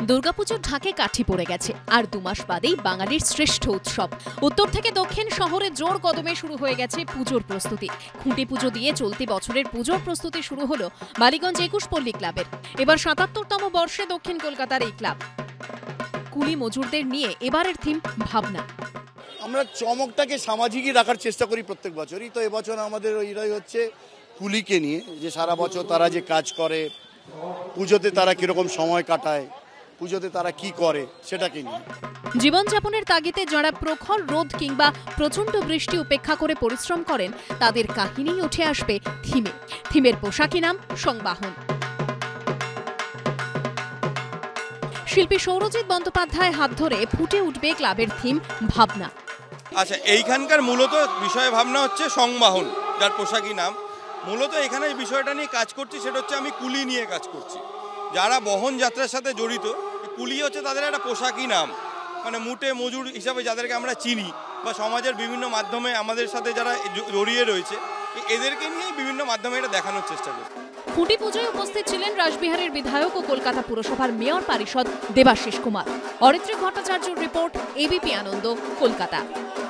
দুর্গাপুজোর ঢাকে কাঠি পড়ে গেছে আর 2 মাস বাদেই বাঙালির শ্রেষ্ঠ উৎসব। উত্তর থেকে দক্ষিণ শহরে জোর কদমে শুরু হয়ে গেছে পুজোর প্রস্তুতি। খুঁটি পুজো দিয়ে চলতি বছরের পুজোর প্রস্তুতি শুরু হলো বালিগঞ্জ 21 পল্লী ক্লাবের। এবার 77তম বর্ষে দক্ষিণ কলকাতার এই ক্লাব। কুলি মজুরদের নিয়ে এবারের থিম ভাবনা। আমরা চমকটাকে সামাজিকই রাখার চেষ্টা করি প্রত্যেক বছরই। তো এবছর আমাদের ওইটাই হচ্ছে কুলিকে নিয়ে, যে সারা বছর তারা যে কাজ করে, পুজোতে তারা কিরকম সময় কাটায়, পুজোতে তারা কি করে সেটাকে নিয়ে। জীবনযাপনের তাগিদে যারা প্রখর রোদ কিংবা প্রচন্ড বৃষ্টি উপেক্ষা করে পরিশ্রম করেন, তাদের কাহিনী উঠে আসবে থিমে। থিমের পোশাকি নাম সংবাহন। শিল্পী সৌরজিৎ বন্দ্যোপাধ্যায় হাত ধরে ফুটে উঠবে ক্লাবের থিম ভাবনা। আচ্ছা, এইখানকার মূলত বিষয় ভাবনা হচ্ছে সংবাহন, যার পোশাকি নাম। মূলত এখানে এই বিষয়টা নিয়ে কাজ করছি, সেটা হচ্ছে আমি কুলি নিয়ে কাজ করছি। যারা বহন যাত্রার সাথে জড়িত, কুলি হচ্ছে তাদের একটা পোশাকি নাম, মানে মুটে মজুর হিসাবে যাদেরকে আমরা চিনি বা সমাজের বিভিন্ন মাধ্যমে আমাদের সাথে যারা জড়িয়ে রয়েছে, এদেরকে নিয়েই বিভিন্ন মাধ্যমে এটা দেখানোর চেষ্টা করি। খুঁটি পুজোয় উপস্থিত ছিলেন রাসবিহারের বিধায়ক ও কলকাতা পুরসভার মেয়র পারিষদ দেবাশিস কুমার। অরিত্রিক ভট্টাচার্যের রিপোর্ট, এবিপি আনন্দ, কলকাতা।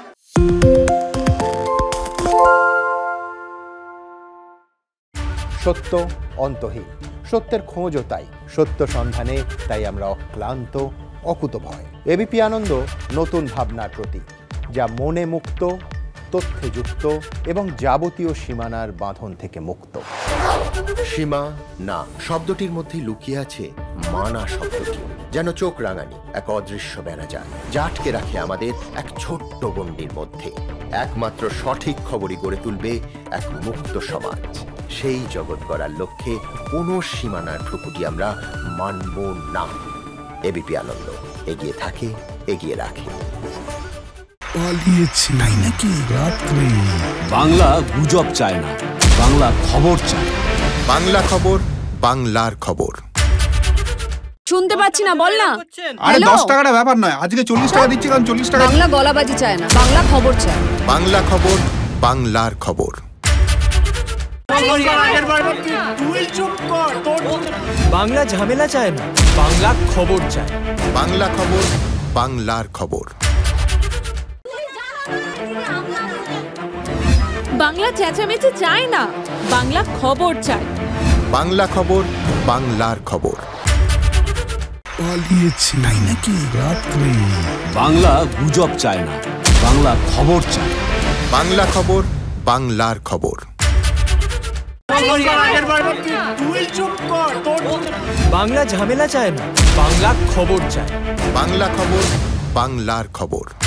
সত্য অন্তহীন, সত্যের খোঁজও তাই, সত্য সন্ধানে তাই আমরা অক্লান্ত, অকুতভয়। এবিপি আনন্দ নতুন ভাবনার প্রতীক, যা মনে মুক্ত, তথ্যে যুক্ত এবং যাবতীয় সীমানার বাঁধন থেকে মুক্ত। সীমা না শব্দটির মধ্যে লুকিয়ে আছে মানা শব্দটি, যেন চোখ রাঙানি এক অদৃশ্য বেড়াজাল, যা আটকে রাখে আমাদের এক ছোট্ট গণ্ডির মধ্যে। একমাত্র সঠিক খবরই গড়ে তুলবে এক মুক্ত সমাজ। সেই জগৎ গড়ার লক্ষ্যে কোনো সীমানার ঠুকুটি আমরা মানব না। এবিপি আনন্দ এগিয়ে থাকে, এগিয়ে রাখে। বাংলা গুজব চায় না, বাংলা খবর চায়। বাংলা খবর, বাংলার খবর। শুনতে পাচ্ছি না, বল না। আরে 10 টাকাটা ব্যাপার নয়, আজকে 40 টাকা দিচ্ছি, কারণ 40 টাকা। বাংলা গলাবাজি চায় না, বাংলা খবর চায়। বাংলা খবর, বাংলার খবর। বাংলা ঝামেলা চায় না, বাংলা খবর চায়। বাংলা খবর, বাংলার খবর। বাংলা চেঁচামেচি চায় না, বাংলা খবর চায়। বাংলা খবর, বাংলার খবর। বাংলা গুজব চায় না, বাংলা খবর চায়। বাংলা খবর, বাংলার খবর। বাংলা ঝামেলা চায় না, বাংলা খবর চায়। বাংলা খবর, বাংলার খবর।